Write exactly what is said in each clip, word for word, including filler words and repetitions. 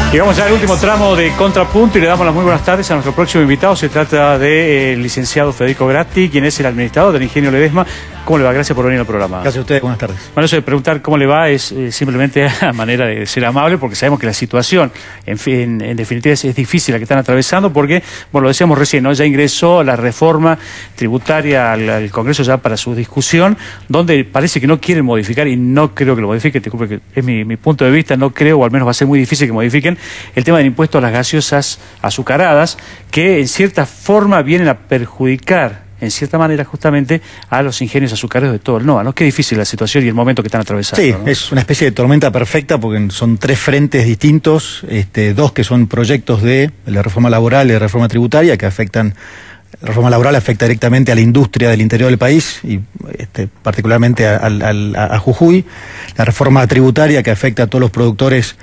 Llegamos ya al último tramo de Contrapunto y le damos las muy buenas tardes a nuestro próximo invitado. Se trata del eh, licenciado Federico Gratti, quien es el administrador del Ingenio Ledesma. ¿Cómo le va? Gracias por venir al programa. Gracias a ustedes, buenas tardes. Bueno, eso de preguntar cómo le va es eh, simplemente a manera de ser amable, porque sabemos que la situación, en, fin, en definitiva, es, es difícil la que están atravesando, porque, bueno, lo decíamos recién, ¿no? Ya ingresó la reforma tributaria al, al Congreso ya para su discusión, donde parece que no quieren modificar, y no creo que lo modifiquen, disculpe que es mi, mi punto de vista, no creo, o al menos va a ser muy difícil que modifiquen el tema del impuesto a las gaseosas azucaradas, que en cierta forma vienen a perjudicar en cierta manera justamente a los ingenios azucareros de todo el NOA, ¿no? Qué difícil la situación y el momento que están atravesando. Sí, ¿no? Es una especie de tormenta perfecta porque son tres frentes distintos, este, dos que son proyectos de la reforma laboral y de reforma tributaria que afectan. La reforma laboral afecta directamente a la industria del interior del país y este, particularmente a, a, a Jujuy. La reforma tributaria que afecta a todos los productores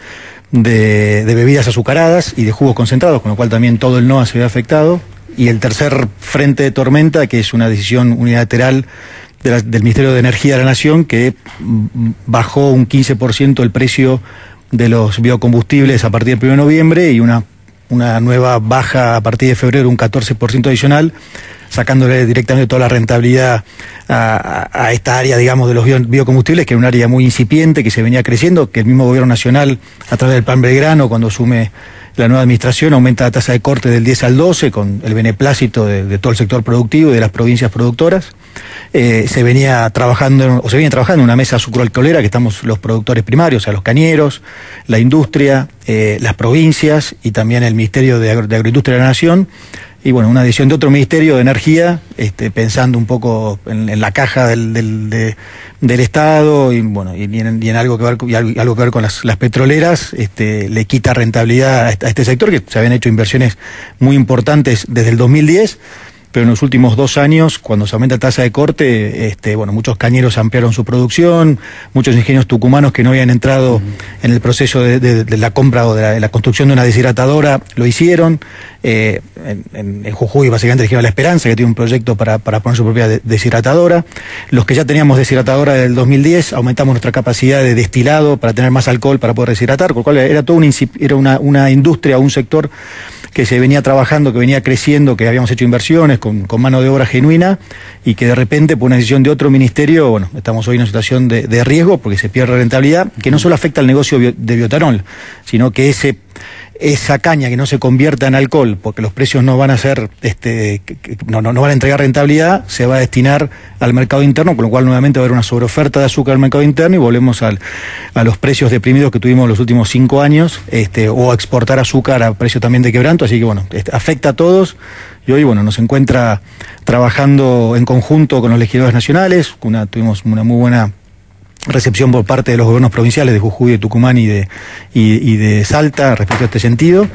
de, de bebidas azucaradas y de jugos concentrados, con lo cual también todo el NOA se ve afectado. Y el tercer frente de tormenta, que es una decisión unilateral de la, del Ministerio de Energía de la Nación, que bajó un quince por ciento el precio de los biocombustibles a partir del primero de noviembre y una, una nueva baja a partir de febrero, un catorce por ciento adicional, sacándole directamente toda la rentabilidad a, a, a esta área, digamos, de los bio, biocombustibles, que es un área muy incipiente, que se venía creciendo, que el mismo Gobierno Nacional, a través del Plan Belgrano, cuando asume la nueva administración, aumenta la tasa de corte del diez al doce, con el beneplácito de, de todo el sector productivo y de las provincias productoras. Eh, se venía trabajando, o se viene trabajando en una mesa sucroalcoholera, que estamos los productores primarios, o sea, los cañeros, la industria, eh, las provincias y también el Ministerio de, Agro, de Agroindustria de la Nación. Y bueno, una decisión de otro Ministerio de Energía, este, pensando un poco en, en la caja del, del, de, del Estado y bueno y en, y en algo que ver, y algo, algo que ver con las, las petroleras, este, le quita rentabilidad a este, a este sector, que se habían hecho inversiones muy importantes desde el dos mil diez, pero en los últimos dos años, cuando se aumenta la tasa de corte, este, bueno, muchos cañeros ampliaron su producción, muchos ingenios tucumanos que no habían entrado uh-huh. en el proceso de, de, de la compra o de la, de la construcción de una deshidratadora, lo hicieron. Eh, en, en, en Jujuy básicamente eligieron La Esperanza, que tiene un proyecto para, para poner su propia de, deshidratadora. Los que ya teníamos deshidratadora del dos mil diez, aumentamos nuestra capacidad de destilado para tener más alcohol para poder deshidratar, con lo cual era toda una, era una, una industria, un sector que se venía trabajando, que venía creciendo, que habíamos hecho inversiones con, con mano de obra genuina y que de repente, por una decisión de otro ministerio, bueno, estamos hoy en una situación de, de riesgo porque se pierde rentabilidad, que no solo afecta al negocio bio, de bioetanol, sino que ese esa caña que no se convierta en alcohol, porque los precios no van a ser, este, no, no, no van a entregar rentabilidad, se va a destinar al mercado interno, con lo cual nuevamente va a haber una sobreoferta de azúcar al mercado interno y volvemos al, a los precios deprimidos que tuvimos los últimos cinco años, este, o a exportar azúcar a precio también de quebranto, así que bueno, este, afecta a todos. Y hoy, bueno, nos encuentra trabajando en conjunto con los legisladores nacionales, una, tuvimos una muy buena recepción por parte de los gobiernos provinciales de Jujuy, de Tucumán y de, y, y de Salta respecto a este sentido.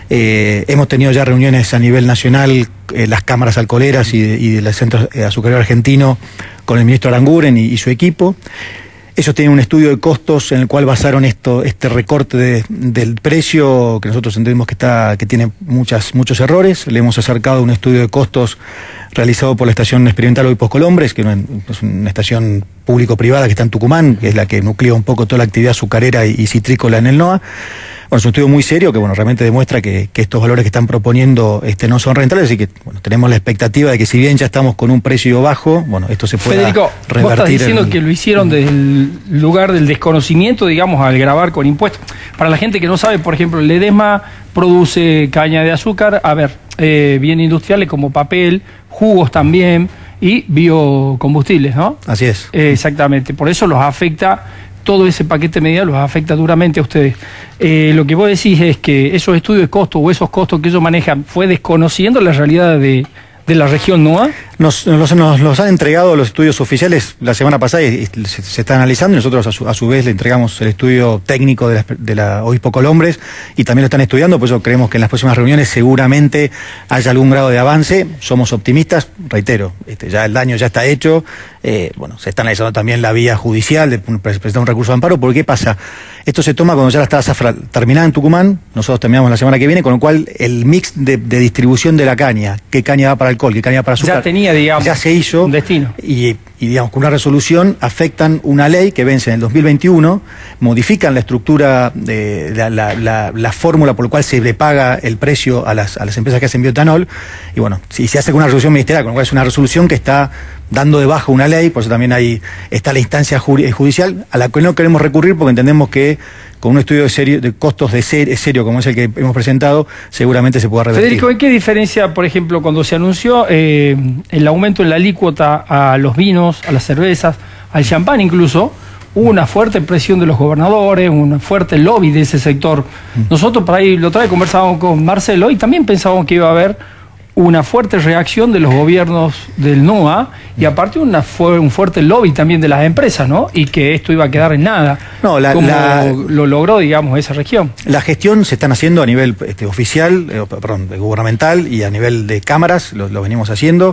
Eh, hemos tenido ya reuniones a nivel nacional, eh, las cámaras alcoholeras y, de, y del Centro Azucarero Argentino con el ministro Aranguren y, y su equipo. Ellos tienen un estudio de costos en el cual basaron esto, este recorte de, del precio, que nosotros entendemos que está, que tiene muchas, muchos errores. Le hemos acercado un estudio de costos realizado por la Estación Experimental Obispos Colombres, que es una estación público-privada que está en Tucumán, que es la que nuclea un poco toda la actividad azucarera y, y citrícola en el NOA. Bueno, es un estudio muy serio que bueno, realmente demuestra que, que estos valores que están proponiendo este, no son rentables, así que bueno, tenemos la expectativa de que si bien ya estamos con un precio bajo, bueno, esto se pueda Federico, revertir. vos estás diciendo en... que lo hicieron desde el lugar del desconocimiento, digamos, al grabar con impuestos. Para la gente que no sabe, por ejemplo, Ledesma produce caña de azúcar, a ver, eh, bienes industriales como papel, jugos también y biocombustibles, ¿no? Así es. Eh, exactamente, por eso los afecta. Todo ese paquete de medidas los afecta duramente a ustedes. Eh, lo que vos decís es que esos estudios de costo o esos costos que ellos manejan fue desconociendo la realidad de, de la región NOA. Nos, nos, nos los han entregado los estudios oficiales la semana pasada y, y se, se está analizando y nosotros a su, a su vez le entregamos el estudio técnico de la, de la Obispo Colombres y también lo están estudiando, por eso creemos que en las próximas reuniones seguramente haya algún grado de avance. Somos optimistas, reitero, este, ya el daño ya está hecho, eh, bueno, se está analizando también la vía judicial de presentar un recurso de amparo, porque ¿qué pasa? Esto se toma cuando ya está la zafra terminada en Tucumán, nosotros terminamos la semana que viene, con lo cual el mix de, de distribución de la caña, qué caña va para alcohol, qué caña va para azúcar, ya tenía, digamos, ya se hizo un destino. Y y digamos con una resolución afectan una ley que vence en el dos mil veintiuno, modifican la estructura de la, la, la, la fórmula por la cual se le paga el precio a las, a las empresas que hacen bioetanol, y bueno, si se hace con una resolución ministerial, con lo cual es una resolución que está dando de baja una ley, por eso también hay, está la instancia judicial, a la que no queremos recurrir porque entendemos que con un estudio de, serio, de costos de ser, serio como es el que hemos presentado, seguramente se pueda revertir. Federico, ¿en qué diferencia, por ejemplo, cuando se anunció eh, el aumento en la alícuota a los vinos, a las cervezas, al champán incluso, hubo una fuerte presión de los gobernadores, un fuerte lobby de ese sector? Nosotros por ahí, la otra vez conversábamos con Marcelo y también pensábamos que iba a haber una fuerte reacción de los gobiernos del N O A y aparte una fu un fuerte lobby también de las empresas, ¿no? Y que esto iba a quedar en nada. No, la, como la, lo logró, digamos, esa región. La gestión se están haciendo a nivel este, oficial, eh, perdón, gubernamental y a nivel de cámaras, lo, lo venimos haciendo.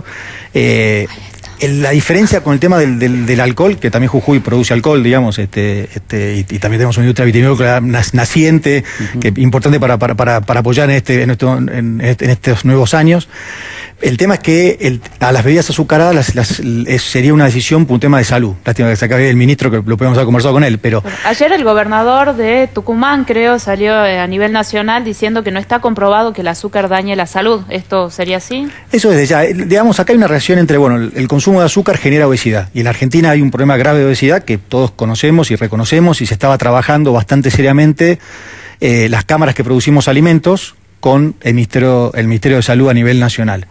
Eh, La diferencia con el tema del, del, del alcohol, que también Jujuy produce alcohol, digamos, este, este, y, y también tenemos una industria vitivinícola naciente, uh-huh. que es importante para, para, para, para apoyar en, este, en, esto, en, este, en estos nuevos años. El tema es que el, a las bebidas azucaradas las, las, es, sería una decisión por un tema de salud. Lástima que se acabe el ministro, que lo podemos haber conversado con él, pero... Ayer el gobernador de Tucumán, creo, salió a nivel nacional diciendo que no está comprobado que el azúcar dañe la salud. ¿Esto sería así? Eso desde ya. Digamos, acá hay una relación entre, bueno, el, el consumo de azúcar genera obesidad. Y en Argentina hay un problema grave de obesidad que todos conocemos y reconocemos y se estaba trabajando bastante seriamente eh, las cámaras que producimos alimentos con el Ministerio, el Ministerio de Salud a nivel nacional.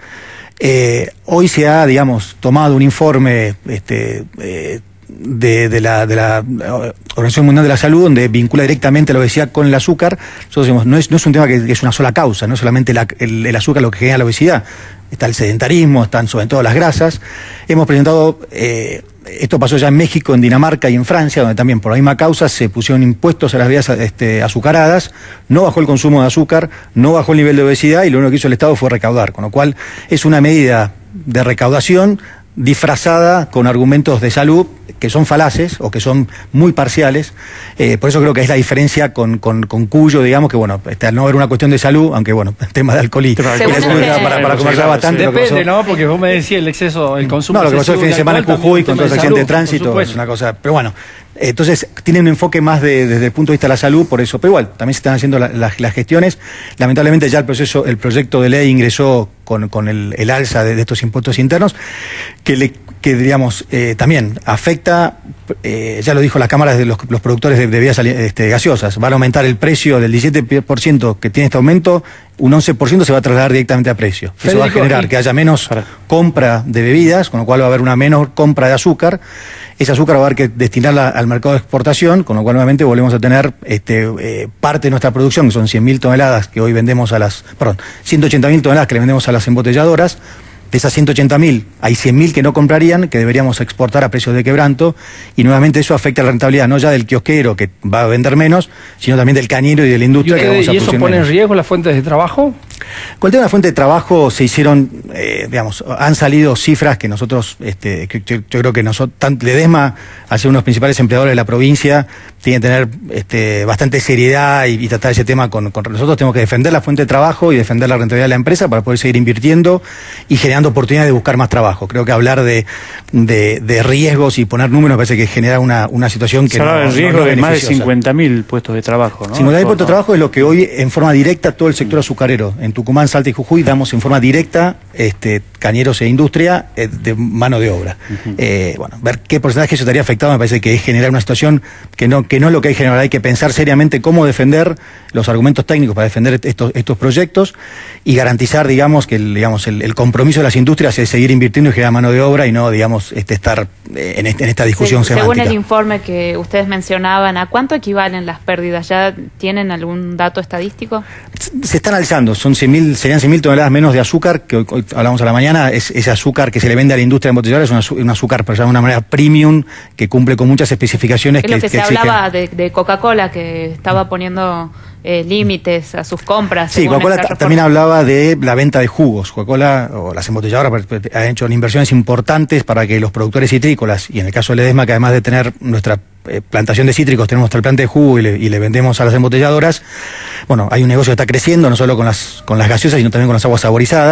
Eh, hoy se ha, digamos, tomado un informe este, eh, de, de, la, de la Organización Mundial de la Salud donde vincula directamente la obesidad con el azúcar. Nosotros decimos, no es, no es un tema que, que es una sola causa, no es solamente la, el, el azúcar lo que genera la obesidad. Está el sedentarismo, están sobre todo las grasas. Hemos presentado... Eh, Esto pasó ya en México, en Dinamarca y en Francia, donde también por la misma causa se pusieron impuestos a las bebidas este, azucaradas, no bajó el consumo de azúcar, no bajó el nivel de obesidad y lo único que hizo el Estado fue recaudar, con lo cual es una medida de recaudación disfrazada con argumentos de salud que son falaces o que son muy parciales. Eh, por eso creo que es la diferencia con, con, con Cuyo, digamos, que bueno, este, al no haber una cuestión de salud, aunque bueno, el tema de alcohol y, y la salud para, para conversar bastante. Depende, ¿no? Porque vos me decías el exceso, el consumo. No, lo que pasó el fin de semana en Jujuy con todo ese accidente de tránsito es una cosa, pero bueno. Entonces, tienen un enfoque más de, desde el punto de vista de la salud, por eso. Pero igual, también se están haciendo la, la, las gestiones. Lamentablemente ya el proceso, el proyecto de ley ingresó con, con el, el alza de, de estos impuestos internos, que, le, que digamos, eh, también afecta, eh, ya lo dijo la Cámara de los, los productores de bebidas este, gaseosas, van a aumentar el precio del diecisiete por ciento que tiene este aumento, un once por ciento se va a trasladar directamente a precio. Eso Federico, va a generar que haya menos compra de bebidas, con lo cual va a haber una menor compra de azúcar. Ese azúcar va a haber que destinarla al mercado de exportación, con lo cual nuevamente volvemos a tener este, eh, parte de nuestra producción, que son cien mil toneladas que hoy vendemos a las, perdón, ciento ochenta mil toneladas que le vendemos a las embotelladoras. De esas ciento ochenta mil, hay cien mil que no comprarían, que deberíamos exportar a precios de quebranto, y nuevamente eso afecta a la rentabilidad, no ya del kiosquero, que va a vender menos, sino también del cañero y de la industria. ¿Y, que vamos a ¿y eso pone menos. en riesgo las fuentes de trabajo? Con el tema de la fuente de trabajo se hicieron, eh, digamos, han salido cifras que nosotros, este, que yo, yo creo que nosotros, Ledesma, al ser uno de los principales empleadores de la provincia, tiene que tener este, bastante seriedad y, y tratar ese tema con, con nosotros. Tenemos que defender la fuente de trabajo y defender la rentabilidad de la empresa para poder seguir invirtiendo y generando oportunidades de buscar más trabajo. Creo que hablar de, de, de riesgos y poner números parece que genera una, una situación que se habla no, del riesgo no, no de más de cincuenta mil puestos de trabajo, ¿no? cincuenta mil puestos de trabajo es lo que hoy en forma directa todo el sector azucarero. En Tucumán, Salta y Jujuy damos en forma directa este, cañeros e industria eh, de mano de obra. Uh-huh. eh, bueno, ver qué porcentaje eso estaría afectado me parece que es generar una situación que no, que no es lo que hay que generar. Hay que pensar seriamente cómo defender los argumentos técnicos para defender estos, estos proyectos y garantizar, digamos, que el, digamos, el, el compromiso de las industrias es seguir invirtiendo y generar mano de obra y no, digamos, este, estar en, este, en esta discusión Se, semántica. Según el informe que ustedes mencionaban, ¿a cuánto equivalen las pérdidas? ¿Ya tienen algún dato estadístico? Se están analizando, son cien mil, serían cien mil toneladas menos de azúcar, que hoy, hoy hablamos a la mañana, es ese azúcar que se le vende a la industria embotelladora, es un, azúcar, un azúcar, pero de una manera premium, que cumple con muchas especificaciones. Es que, lo que, que se exigen. hablaba de, de Coca-Cola, que estaba poniendo eh, límites a sus compras. Sí, Coca-Cola también hablaba de la venta de jugos. Coca-Cola, o las embotelladoras, han hecho inversiones importantes para que los productores citrícolas, y en el caso de Ledesma, que además de tener nuestra eh, plantación de cítricos, tenemos nuestra planta de jugo y le, y le vendemos a las embotelladoras. Bueno, hay un negocio que está creciendo, no solo con las, con las gaseosas, sino también con las aguas saborizadas.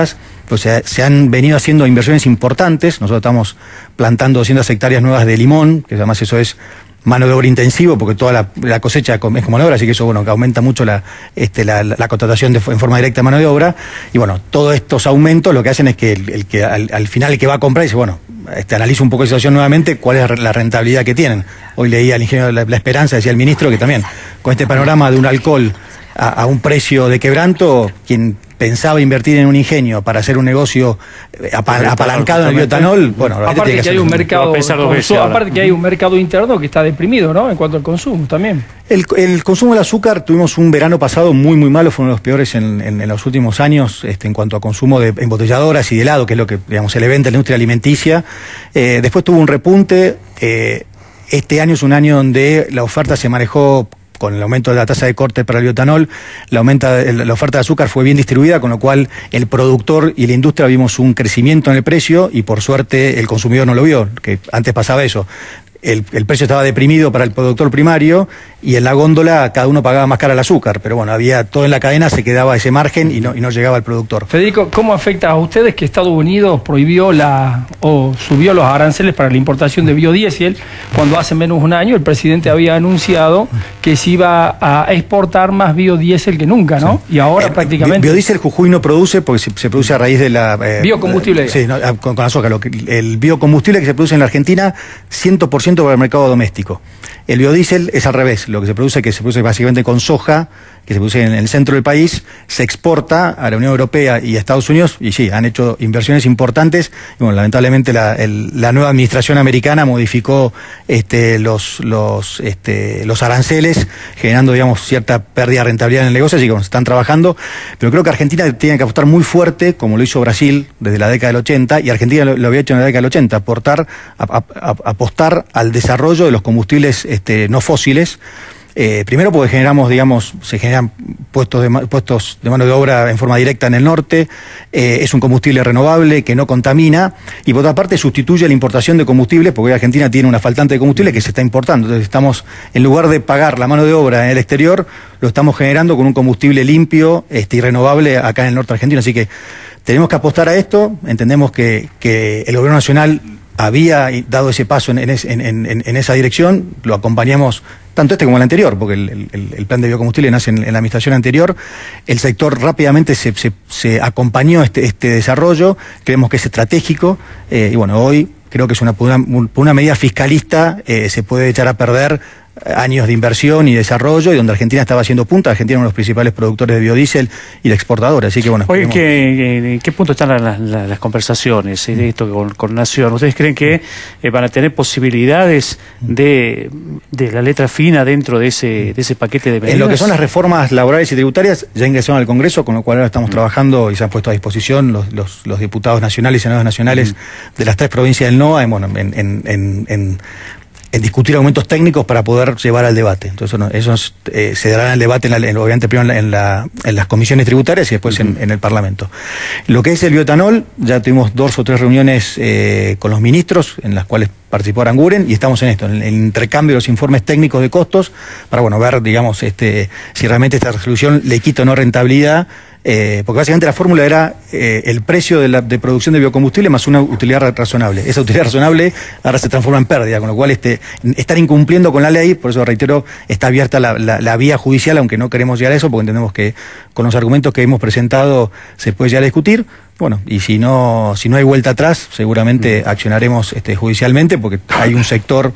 pues se, se han venido haciendo inversiones importantes. Nosotros estamos plantando doscientas hectáreas nuevas de limón, que además eso es mano de obra intensivo, porque toda la, la cosecha es como mano de obra, así que eso, bueno, que aumenta mucho la, este, la, la contratación de, en forma directa de mano de obra. Y bueno, todos estos aumentos lo que hacen es que el, el que al, al final el que va a comprar dice, bueno, este, analiza un poco la situación nuevamente, cuál es la rentabilidad que tienen. Hoy leía al ingeniero de la, la Esperanza, decía el ministro, que también con este panorama de un alcohol a, a un precio de quebranto, quien pensaba invertir en un ingenio para hacer un negocio apal apalancado en el bioetanol, bueno, aparte que, que hay un mercado consumo, aparte que hay un mercado interno que está deprimido, ¿no? En cuanto al consumo también. El, el consumo del azúcar, tuvimos un verano pasado muy muy malo, fue uno de los peores en, en, en los últimos años, este, en cuanto a consumo de embotelladoras y de helado, que es lo que, digamos, se le vende a la industria alimenticia. Eh, después tuvo un repunte. Eh, este año es un año donde la oferta se manejó con el aumento de la tasa de corte para el bioetanol, la, aumenta, la oferta de azúcar fue bien distribuida, con lo cual el productor y la industria vimos un crecimiento en el precio y por suerte el consumidor no lo vio, que antes pasaba eso. El, el precio estaba deprimido para el productor primario y en la góndola cada uno pagaba más cara el azúcar, pero bueno, había todo en la cadena, se quedaba ese margen y no, y no llegaba al productor. Federico, ¿cómo afecta a ustedes que Estados Unidos prohibió la o subió los aranceles para la importación de biodiesel cuando hace menos de un año el presidente había anunciado que se iba a exportar más biodiesel que nunca, ¿no? Sí. Y ahora eh, prácticamente... Biodiesel Jujuy no produce porque se, se produce a raíz de la... Eh, biocombustible. Eh, sí, no, con, con azúcar. Lo que, el biocombustible que se produce en la Argentina, cien por ciento para el mercado doméstico. El biodiesel es al revés, lo que se produce, que se produce básicamente con soja, que se produce en el centro del país, se exporta a la Unión Europea y a Estados Unidos, y sí, han hecho inversiones importantes, y bueno, lamentablemente la, el, la nueva administración americana modificó este, los, los, este, los aranceles, generando, digamos, cierta pérdida de rentabilidad en el negocio, así que bueno, están trabajando, pero creo que Argentina tiene que apostar muy fuerte, como lo hizo Brasil desde la década del ochenta, y Argentina lo, lo había hecho en la década del ochenta, aportar, a, a, a, apostar al desarrollo de los combustibles este, no fósiles. Eh, primero porque generamos, digamos, se generan puestos de, puestos de mano de obra en forma directa en el norte, eh, es un combustible renovable que no contamina y por otra parte sustituye la importación de combustibles porque Argentina tiene una faltante de combustible que se está importando. Entonces estamos, en lugar de pagar la mano de obra en el exterior, lo estamos generando con un combustible limpio este, y renovable acá en el norte argentino. Así que tenemos que apostar a esto, entendemos que, que el gobierno nacional había dado ese paso en, en, en, en esa dirección, lo acompañamos tanto este como el anterior, porque el, el, el plan de biocombustible nace en, en la administración anterior, el sector rápidamente se, se, se acompañó este, este desarrollo, creemos que es estratégico, eh, y bueno, hoy creo que es una, una, una medida fiscalista, eh, se puede echar a perder años de inversión y desarrollo, y donde Argentina estaba haciendo punta. Argentina es uno de los principales productores de biodiesel y de exportadores, así que bueno. Oye, ¿qué, ¿qué punto están las, las, las conversaciones de esto con, con Nación? ¿Ustedes creen que eh, van a tener posibilidades de, de la letra fina dentro de ese, de ese paquete de medidas? En lo que son las reformas laborales y tributarias, ya ingresaron al Congreso, con lo cual ahora estamos mm. trabajando y se han puesto a disposición los, los, los diputados nacionales y senadores nacionales mm. de las tres provincias del NOA, en, bueno, en, en, en, en en discutir argumentos técnicos para poder llevar al debate. Entonces, no, eso eh, se dará en el debate, en la, en, obviamente primero en, la, en, la, en las comisiones tributarias y después uh-huh. en, en el Parlamento. Lo que es el bioetanol, ya tuvimos dos o tres reuniones eh, con los ministros, en las cuales participó Aranguren, y estamos en esto, en el intercambio de los informes técnicos de costos, para bueno ver, digamos, este, si realmente esta resolución le quita o no rentabilidad. Eh, porque básicamente la fórmula era eh, el precio de, la, de producción de biocombustible más una utilidad razonable. Esa utilidad razonable ahora se transforma en pérdida, con lo cual este, están incumpliendo con la ley, por eso reitero, está abierta la, la, la vía judicial, aunque no queremos llegar a eso, porque entendemos que con los argumentos que hemos presentado se puede llegar a discutir. Bueno, y si no, si no hay vuelta atrás, seguramente accionaremos este, judicialmente, porque hay un sector,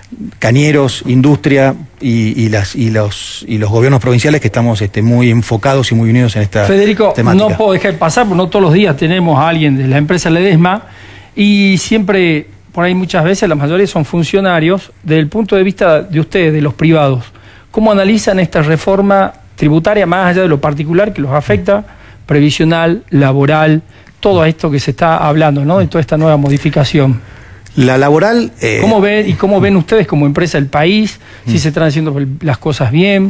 cañeros, industria y, y las y los y los gobiernos provinciales que estamos este, muy enfocados y muy unidos en esta Federico, temática. No puedo dejar de pasar, porque no todos los días tenemos a alguien de la empresa Ledesma y siempre, por ahí muchas veces, la mayoría son funcionarios. Desde el punto de vista de ustedes, de los privados, ¿cómo analizan esta reforma tributaria más allá de lo particular que los afecta, previsional, laboral, todo esto que se está hablando, ¿no? De toda esta nueva modificación? La laboral... Eh... ¿Cómo ven, y cómo ven ustedes como empresa el país? Si se están haciendo las cosas bien.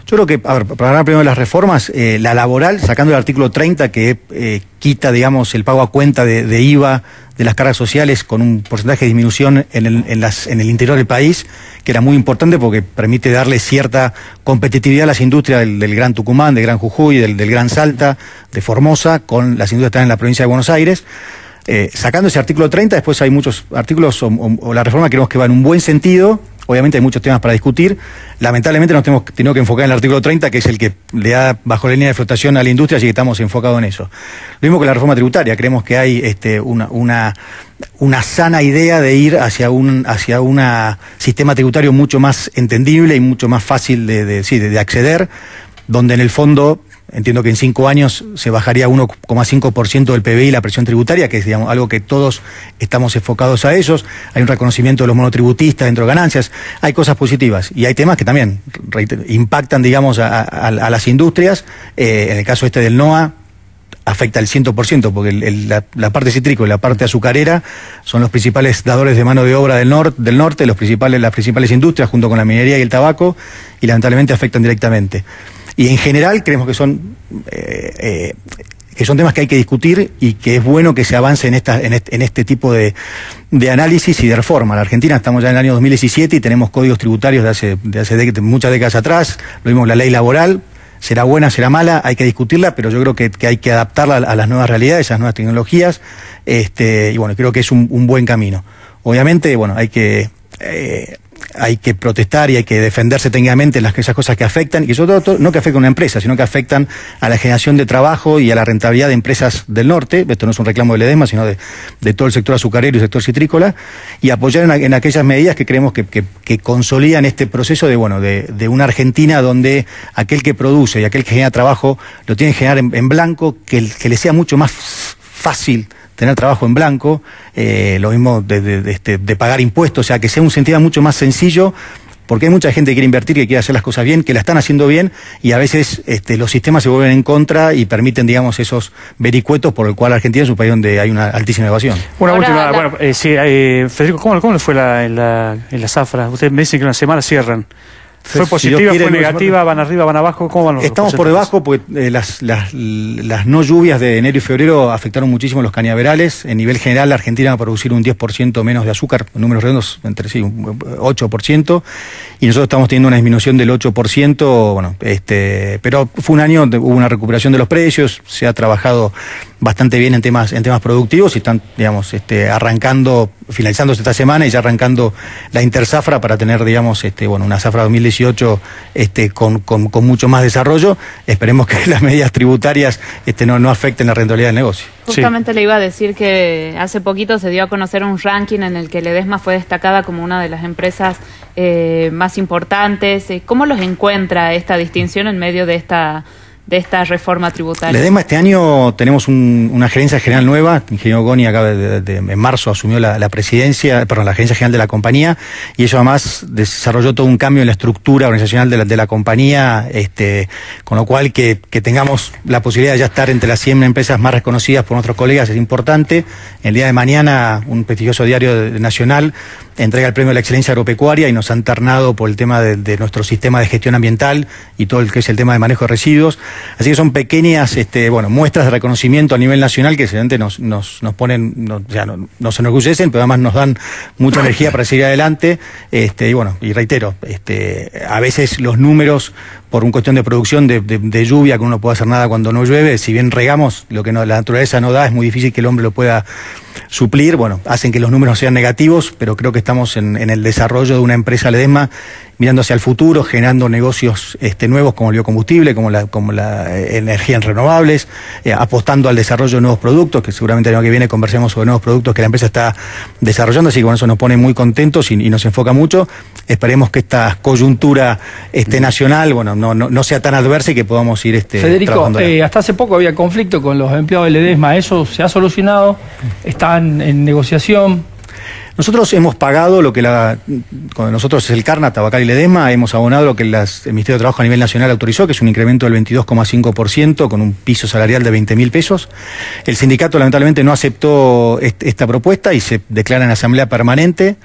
Yo creo que, a ver, para hablar primero de las reformas, eh, la laboral, sacando el artículo treinta que eh, quita, digamos, el pago a cuenta de, de I V A de las cargas sociales con un porcentaje de disminución en el, en, las, en el interior del país, que era muy importante porque permite darle cierta competitividad a las industrias del, del Gran Tucumán, del Gran Jujuy, del, del Gran Salta, de Formosa, con las industrias que están en la provincia de Buenos Aires. Eh, sacando ese artículo treinta, después hay muchos artículos, o, o, o la reforma creemos que va en un buen sentido. Obviamente hay muchos temas para discutir. Lamentablemente nos tenemos tenido que enfocar en el artículo treinta, que es el que le da bajo la línea de flotación a la industria, así que estamos enfocados en eso. Lo mismo que la reforma tributaria. Creemos que hay este, una, una, una sana idea de ir hacia un hacia un sistema tributario mucho más entendible y mucho más fácil de, de, sí, de, de acceder, donde en el fondo... Entiendo que en cinco años se bajaría uno coma cinco por ciento del P B I la presión tributaria, que es, digamos, algo que todos estamos enfocados a ellos. Hay un reconocimiento de los monotributistas dentro de ganancias. Hay cosas positivas y hay temas que también reitero, impactan, digamos, a, a, a las industrias. Eh, en el caso este del N O A, afecta el cien por ciento, porque el, el, la, la parte citrícola y la parte azucarera son los principales dadores de mano de obra del, nor del norte, los principales, las principales industrias, junto con la minería y el tabaco, y lamentablemente afectan directamente. Y en general creemos que son eh, eh, que son temas que hay que discutir y que es bueno que se avance en esta en este, en este tipo de, de análisis y de reforma. En la Argentina estamos ya en el año dos mil diecisiete y tenemos códigos tributarios de hace, de hace de, muchas décadas atrás. Lo mismo la ley laboral. Será buena, será mala, hay que discutirla, pero yo creo que, que hay que adaptarla a, a las nuevas realidades, a las nuevas tecnologías, este, y bueno, creo que es un, un buen camino. Obviamente, bueno, hay que eh, hay que protestar y hay que defenderse técnicamente en las esas cosas que afectan, y sobre todo no que afectan a una empresa, sino que afectan a la generación de trabajo y a la rentabilidad de empresas del norte. Esto no es un reclamo de Ledesma, sino de, de todo el sector azucarero y el sector citrícola, y apoyar en, en aquellas medidas que creemos que, que, que consolidan este proceso de, bueno, de, de una Argentina donde aquel que produce y aquel que genera trabajo lo tiene que generar en, en blanco, que, que le sea mucho más fácil tener trabajo en blanco, eh, lo mismo de, de, de, este, de pagar impuestos, o sea, que sea un sentido mucho más sencillo, porque hay mucha gente que quiere invertir, que quiere hacer las cosas bien, que la están haciendo bien, y a veces este, los sistemas se vuelven en contra y permiten, digamos, esos vericuetos por el cual Argentina es un país donde hay una altísima evasión. Una Ahora, última, la... bueno, eh, sí, eh, Federico, ¿cómo, cómo le fue la, en, la, en la zafra? Ustedes me dicen que una semana cierran. ¿Fue Si positiva, Dios quiere, fue negativa, van arriba, van abajo? ¿Cómo van los Estamos por debajo porque eh, las, las, las no lluvias de enero y febrero afectaron muchísimo los cañaverales. En nivel general, la Argentina va a producir un diez por ciento menos de azúcar, números redondos entre sí, un ocho por ciento, y nosotros estamos teniendo una disminución del ocho por ciento, bueno, este, pero fue un año donde hubo una recuperación de los precios, se ha trabajado bastante bien en temas en temas productivos y están, digamos, este, arrancando, finalizándose esta semana y ya arrancando la interzafra para tener, digamos, este, bueno, una zafra dos mil dieciocho este, con, con, con mucho más desarrollo. Esperemos que las medidas tributarias este, no, no afecten la rentabilidad del negocio. Justamente sí. Le iba a decir que hace poquito se dio a conocer un ranking en el que Ledesma fue destacada como una de las empresas eh, más importantes. ¿Cómo los encuentra esta distinción en medio de esta de esta reforma tributaria? Ledesma, este año tenemos un, una gerencia general nueva. El ingeniero Goni acaba de, de, de, en marzo asumió la, la presidencia, perdón, la gerencia general de la compañía, y eso además desarrolló todo un cambio en la estructura organizacional de la, de la compañía, este, con lo cual que, que tengamos la posibilidad de ya estar entre las cien empresas más reconocidas por nuestros colegas es importante. El día de mañana un prestigioso diario nacional entrega el premio de la excelencia agropecuaria y nos han ternado por el tema de, de nuestro sistema de gestión ambiental y todo el que es el tema de manejo de residuos. Así que son pequeñas este, bueno, muestras de reconocimiento a nivel nacional que evidentemente nos, nos, nos ponen, no, ya no, nos enorgullecen, pero además nos dan mucha energía para seguir adelante. Este, y bueno, y reitero, este, a veces los números, por una cuestión de producción, de, de, de lluvia, que uno no puede hacer nada cuando no llueve, si bien regamos, lo que no, la naturaleza no da, es muy difícil que el hombre lo pueda suplir, bueno, hacen que los números sean negativos, pero creo que estamos en, en el desarrollo de una empresa Ledesma mirando hacia el futuro, generando negocios este, nuevos como el biocombustible, como la, como la eh, energía en renovables, eh, apostando al desarrollo de nuevos productos, que seguramente el año que viene conversemos sobre nuevos productos que la empresa está desarrollando, así que bueno, eso nos pone muy contentos y, y nos enfoca mucho. Esperemos que esta coyuntura este, nacional, bueno, no, no, no sea tan adversa y que podamos ir este, Federico, eh, hasta hace poco había conflicto con los empleados de Ledesma, ¿eso se ha solucionado? ¿Están en negociación? Nosotros hemos pagado lo que la, con nosotros es el Carna, Tabacal y Ledesma, hemos abonado lo que las, el Ministerio de Trabajo a nivel nacional autorizó, que es un incremento del veintidós coma cinco por ciento con un piso salarial de veinte mil pesos. El sindicato lamentablemente no aceptó est esta propuesta y se declara en asamblea permanente.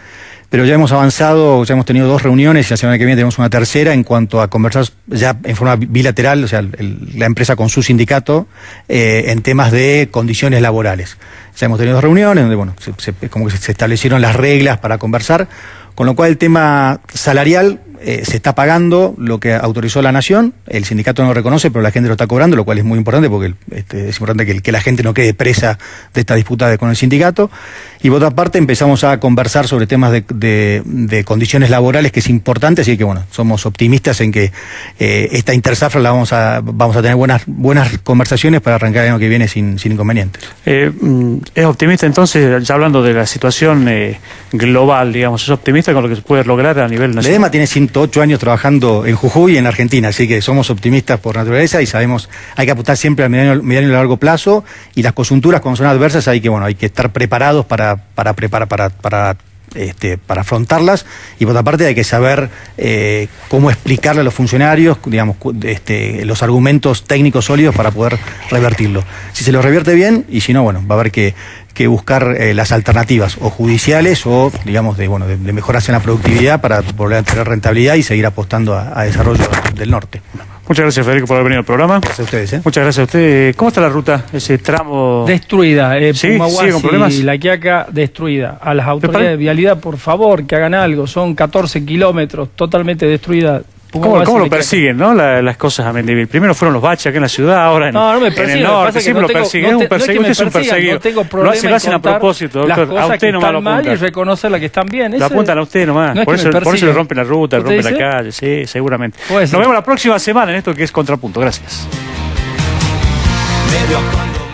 pero ya hemos avanzado, ya hemos tenido dos reuniones y la semana que viene tenemos una tercera en cuanto a conversar ya en forma bilateral, o sea, el, la empresa con su sindicato, eh, en temas de condiciones laborales. Ya hemos tenido dos reuniones donde, bueno, se, se, como que se establecieron las reglas para conversar, con lo cual el tema salarial eh, se está pagando lo que autorizó la Nación, el sindicato no lo reconoce, pero la gente lo está cobrando, lo cual es muy importante porque este, es importante que, que la gente no quede presa de esta disputa de, con el sindicato. Y por otra parte empezamos a conversar sobre temas de, de, de condiciones laborales, que es importante, así que bueno, somos optimistas en que eh, esta intersafra la vamos a vamos a tener buenas buenas conversaciones para arrancar el año que viene sin, sin inconvenientes. Eh, ¿Es optimista entonces, ya hablando de la situación eh, global, digamos, es optimista con lo que se puede lograr a nivel nacional? LEDESMA tiene ciento ocho años trabajando en Jujuy y en Argentina, así que somos optimistas por naturaleza y sabemos, hay que apuntar siempre al mediano, mediano y largo plazo, y las coyunturas cuando son adversas hay que, bueno, hay que estar preparados para para preparar para, para Este, para afrontarlas, y por otra parte hay que saber eh, cómo explicarle a los funcionarios, digamos, este, los argumentos técnicos sólidos para poder revertirlo. Si se lo revierte bien, y si no, bueno, va a haber que, que buscar eh, las alternativas, o judiciales, o digamos, de, bueno, de, de mejoras en la productividad para volver a tener rentabilidad y seguir apostando a, a desarrollo del norte. Muchas gracias, Federico, por haber venido al programa. Gracias a ustedes. ¿eh? Muchas gracias a usted. ¿Cómo está la ruta? Ese tramo... Destruida. Eh, ¿Sí? ¿Sigue con problemas? y La Quiaca, destruida. A las autoridades de vialidad, por favor, que hagan algo. Son catorce kilómetros totalmente destruida. ¿Cómo, ¿Cómo lo persiguen, no? La, las cosas a Mendivil. Primero fueron los baches acá en la ciudad, ahora en, no, no me en persiguen, el norte. Siempre no lo tengo, persiguen. No te, es un perseguido. no es Usted es un perseguido. No tengo lo problema hacen, lo hacen a propósito, doctor. Las cosas a usted que nomás lo están mal apuntan. y reconocer las que están bien. Lo apuntan a usted nomás. No por, es eso, por eso le rompen la ruta, le rompen dice? la calle. Sí, seguramente. Nos vemos la próxima semana en esto que es Contrapunto. Gracias. Medio cuando